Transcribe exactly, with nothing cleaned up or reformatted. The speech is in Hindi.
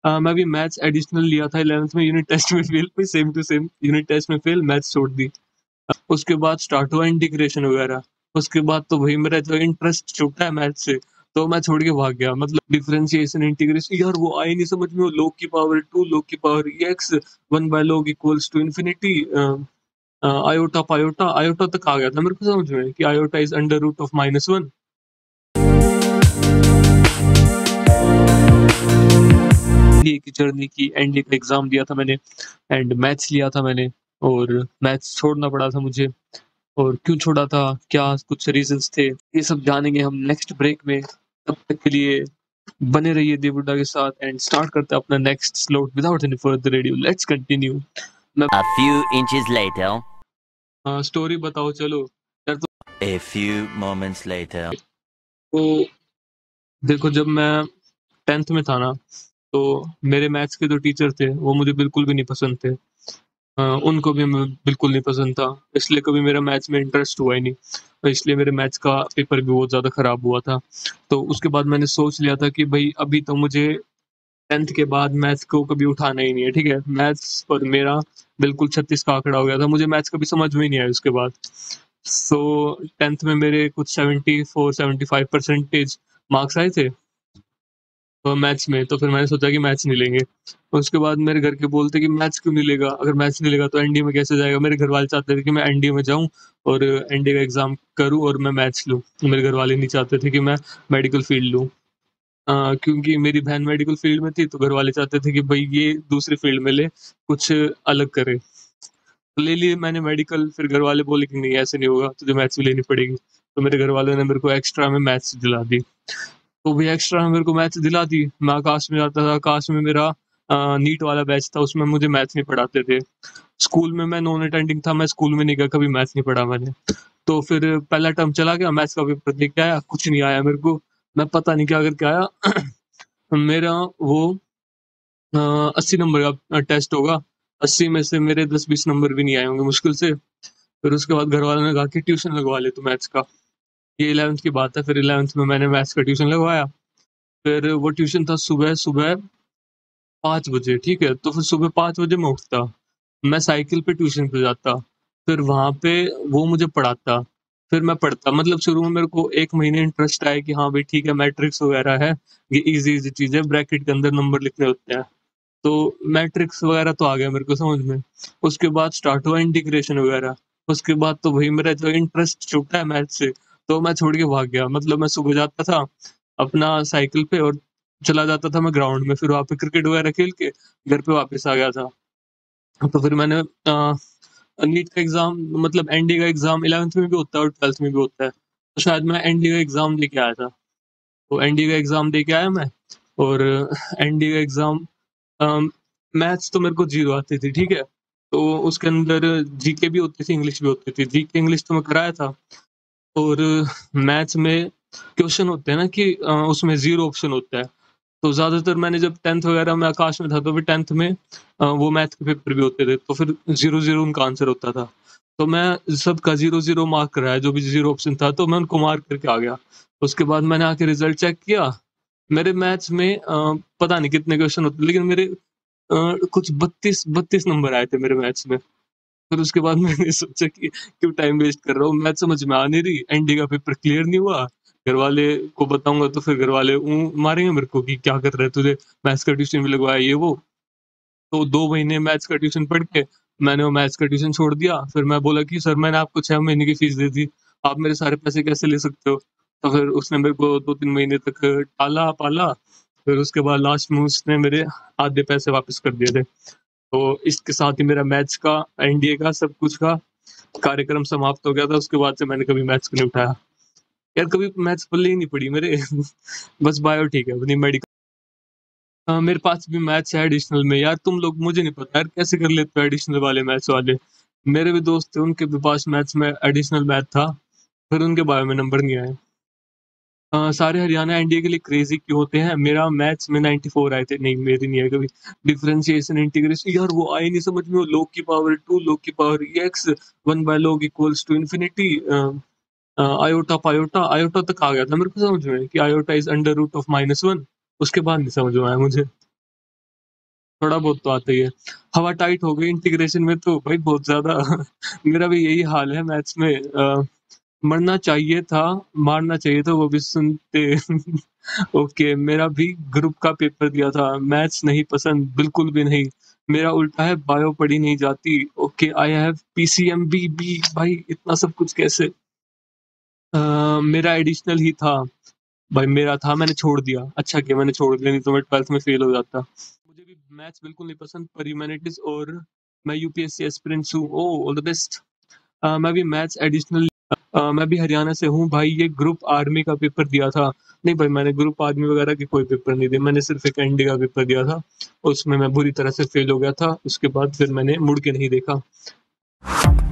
अ, मैं भी मैथ्स एडिशनल लिया था इलेवेंथ में यूनिट टेस्ट में फेल हुई same to same unit test में फेल मैथ्स छोड़ दी। अ, उसके बाद स्टार्ट हुआ इंटीग्रेशन वगैरह, उसके बाद तो वही मेरा जो इंटरेस्ट छूटा है मैथ्स से, तो मैं छोड़ के भाग गया मतलब डिफरेंशिएशन, इंटीग्रेशन यार वो आई नहीं समझ में, वो log की पावर टू log की power x one by log equals to infinity अ अ, आयोटा पायोटा आयोटा तक आ गया था मेरे को समझ में कि iota is under root of minus one. NDA की जर्नी की, एनडीए का एग्ज़ाम दिया था मैंने एंड मैथ्स लिया था मैंने और मैथ्स छोड़ना पड़ा था मुझे और क्यों छोड़ा था, क्या कुछ रीज़न्स थे, ये सब जानेंगे हम नेक्स्ट ब्रेक में। तब तक के लिए बने रहिए देवुड्डा के साथ एंड स्टार्ट करते हैं अपना next slot without any further ado, let's continue. मैं A few inches later. हाँ, स्टोरी बताओ चलो। यार तो A few moments later. तो देखो जब मैं टेंथ में था ना, तो मेरे मैथ्स के जो टीचर थे, वो मुझे बिल्कुल भी नहीं पसंद थे। अ, उनको भी मैं बिल्कुल नहीं पसंद था, इसलिए कभी मेरा मैथ्स में इंटरेस्ट हुआ ही नहीं। तो इसलिए मेरे मैथ्स का पेपर भी बहुत ज़्यादा खराब हुआ था। तो उसके बाद मैंने सोच लिया था कि भई अभी तो मुझे टेंथ के बाद मैथ्स को कभी उठाना ही नहीं है, ठीक है? मैथ्स पर मेरा बिल्कुल छत्तीस का आंकड़ा हो गया था, मुझे मैथ्स कभी समझ में ही नहीं आया उसके बाद। सो टेंथ में मेरे कुछ seventy four seventy five percentage marks आए थे अ, मैथ्स में, तो फिर मैंने सोचा कि मैथ्स नहीं लेंगे। उसके बाद मेरे घर के बोलते कि मैथ्स क्यों नहीं लेगा? अगर मैथ्स नहीं लेगा तो एनडीए में कैसे जाएगा? मेरे घरवाले चाहते थे कि मैं एनडीए में जाऊँ और एनडीए का एग्ज़ाम करूँ और मैं मैथ्स लूँ। मेरे घरवाले नहीं चाहते थे कि मैं मेडिकल फ़ील्ड लूँ। अ, क्योंकि मेरी बहन मेडिकल फ़ील्ड में थी, तो घरवाले चाहते थे कि भई ये दूसरी फ़ील्ड में ले, कुछ अलग करे। तो ले लिए मैंने मेडिकल, फिर घरवाले बोले कि नहीं ऐसे नहीं होगा, तुझे मैथ्स भी लेनी पड़ेगी। तो मेरे घरवालों ने मेरे को एक्स्ट्रा में मैथ्स दिला दी। तो वो एक्स्ट्रा में मेरे को मैथ्स दिला दी, मैं आकाश में जाता था, आकाश में मेरा अ, नीट वाला बैच था, उसमें मुझे मैथ्स नहीं पढ़ाते थे। स्कूल में मैं नॉन अटेंडिंग था, मैं स्कूल में नहीं गया, कभी मैथ्स नहीं पढ़ा मैंने। तो फिर पहला टर्म चला गया, मैथ्स का पेपर दे के आया, कुछ नहीं आया मेरे को, मैं पता नहीं क्या करके आया। मेरा वो अ, अस्सी नंबर का अ, टेस्ट होगा, अस्सी में से मेरे दस बीस नंबर भी नहीं आए होंगे मुश्किल से। फिर उसके बाद घरवालों ने कहा कि ट्यूशन लगवा ले तू मैथ्स का। ये इलेवेंथ की बात है, फिर इलेवेंथ में मैंने मैथ्स का ट्यूशन लगवाया। फिर वो ट्यूशन था सुबह सुबह पाँच बजे, ठीक है? तो फिर सुबह पाँच बजे मैं उठता, मैं साइकिल पे ट्यूशन पे जाता, फिर वहाँ पे वो मुझे पढ़ाता, फिर मैं पढ़ता। मतलब शुरू में मेरे को एक महीने इंटरेस्ट आया कि हाँ, भई ठीक है मैट्रिक्स वगैरह है, ये ईज़ी-ईज़ी चीज़ है, ब्रैकेट के अंदर नंबर लिखने होते हैं। तो मैट्रिक्स वगैरह तो आ गया मेरे को समझ में। उसके बाद स्टार्ट हुआ इंटीग्रेशन वगैरह, उसके बाद तो वही मेरा जो इंटरेस्ट छूटा है मैथ्स से, तो मैं छोड़ के भाग गया। मतलब मैं सुबह जाता था अपना साइकिल पे और चला जाता था मैं ग्राउंड में, फिर वहाँ पे क्रिकेट वगैरह खेल के घर पे वापस आ गया था। तो फिर मैंने अ, नीट का एग्ज़ाम मतलब एनडीए का एग्ज़ाम इलेवेंथ में भी होता है और ट्वेल्थ में भी होता है। तो शायद मैं एनडीए का एग्ज़ाम दे के आया था। तो एनडीए का एग्ज़ाम दे के आया मैं और एनडीए का एग्ज़ाम अम, मैथ्स तो मेरे को ज़ीरो आती थी, ठीक है? तो उसके अंदर जीके भी होती थी, इंग्लिश भी होती थी। जीके, इंग्लिश तो मैं कराया था और मैथ्स में क्वेश्चन होते हैं ना कि अ, उसमें ज़ीरो ऑप्शन होता है। तो ज़्यादातर मैंने जब टेंथ वगैरह में आकाश में था, तो फिर टेंथ में अ, वो मैथ के पेपर भी होते थे, तो फिर ज़ीरो ज़ीरो उनका आंसर होता था। तो मैं सबका ज़ीरो ज़ीरो मार्क कराया, जो भी ज़ीरो ऑप्शन था, तो मैं उनको मार्क करके आ गया। उसके बाद मैंने आके रिज़ल्ट चेक किया, मेरे मैथ्स में अ, पता नहीं कितने क्वेश्चन होते, लेकिन मेरे अ, कुछ बत्तीस बत्तीस नंबर आए थे मेरे मैथ्स में। फिर उसके बाद मैंने सोचा कि क्यों टाइम वेस्ट कर रहा हूँ, मैथ समझ में आ नहीं रही, एनडीए का पेपर क्लियर नहीं हुआ, घरवाले को बताऊँगा तो फिर घरवाले ऊँ मारेंगे मेरे को कि क्या कर रहा है, तुझे मैथ्स का ट्यूशन भी लगवाया ये वो। तो दो महीने मैथ्स का ट्यूशन पढ़ के मैंने वो मैथ्स का ट्यूशन छोड़ दिया। फिर मैं बोला कि सर मैंने आपको छह महीने की फीस दे दी, आप मेरे सारे पैसे कैसे ले सकते हो? तो फिर उसने मेरे को दो तीन महीने तक टाला-पाला, फिर उसके बाद लास्ट में उसने मेरे आधे पैसे वापस कर दिए थे। तो इसके साथ ही मेरा मैथ्स का, एनडीए का, सब कुछ का कार्यक्रम समाप्त हो गया था। उसके बाद से मैंने कभी मैथ्स को नहीं उठाया। यार कभी मैथ्स पल्ले ही नहीं पड़ी मेरे। बस बायो ठीक है, अपनी मेडिकल अ, मेरे पास भी मैथ्स है एडिशनल में। यार तुम लोग मुझे नहीं पता यार कैसे कर लेते हो एडिशनल वाले मैथ्स वाले। मेरे भी दोस्त थे, उनके भी पास मैथ्स में एडिशनल मैथ था, फिर उनके बायो में नंबर नहीं आए। अ, सारे हरियाणा एनडीए के लिए क्रेज़ी क्यों होते हैं? मेरा मैथ्स में नाइंटी फ़ोर आए थे, नहीं मेरी नहीं आई कभी। डिफरेंशिएशन, इंटीग्रेशन यार वो आई नहीं समझ में, वो log की पावर टू log की power x one by log equals to infinity अ अ, आयोटा पायोटा आयोटा तक आ गया था मेरे को समझ में कि iota is under root of minus one, उसके बाद नहीं समझ में आया मुझे। थोड़ा बहुत तो आता ही है। हवा टाइट हो गई इंटीग्रेशन में तो भाई बहुत ज़्यादा मेरा भी यही हाल है मैथ्स में अ, मरना चाहिए था, मारना चाहिए था वो भी सुनते ओके, मेरा भी ग्रुप का पेपर दिया था, मैथ्स नहीं पसंद बिल्कुल भी नहीं। मेरा उल्टा है बायो पढ़ी नहीं जाती। ओके, आई हैव पीसीएमबी बी भाई इतना सब कुछ कैसे? अ, मेरा एडिशनल ही था। भाई मेरा था मैंने छोड़ दिया। अच्छा किया मैंने छोड़ दिया नहीं तो मैं ट्वेल्थ में फेल हो जाता। मुझे भी मैथ्स बिल्कुल नहीं पसंद पर ह्यूमैनिटीज़ और मैं यूपीएससी एस्पिरेंट्स हूँ। ओह! All the best. अ, मैं भी मैथ्स एडिशनल अ, मैं भी हरियाणा से हूँ भाई ये ग्रुप आर्मी का पेपर दिया था। नहीं भाई मैंने ग्रुप आर्मी वगैरह के कोई पेपर नहीं दिए, मैंने सिर्फ़ एक एनडी का पेपर दिया था। उसमें मैं बुरी तरह से फेल हो गया था, उसके बाद फिर मैंने मुड़ के नहीं देखा।